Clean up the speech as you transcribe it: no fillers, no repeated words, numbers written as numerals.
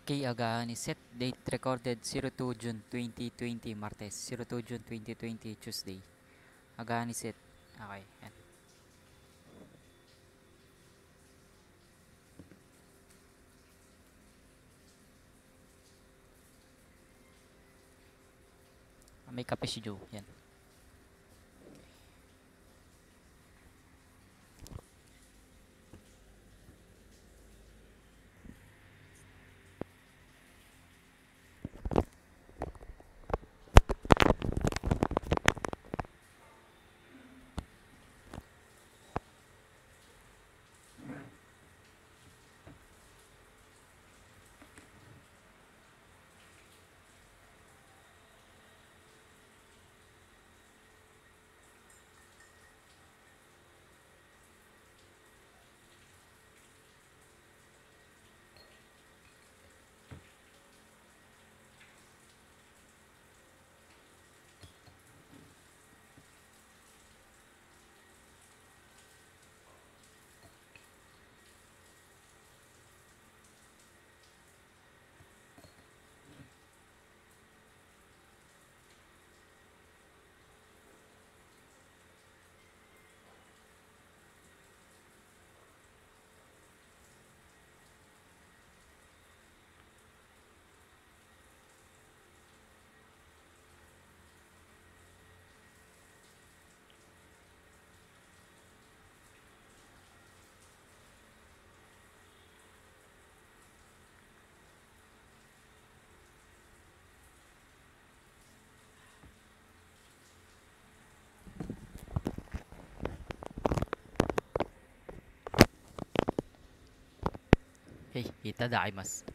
Okay, Agahan is set. Date recorded 02 June 2020, Martes. 02 June 2020, Tuesday. Agahan is set. Okay, yan. May kape si Joe. Yan. Hey, itadaimasu.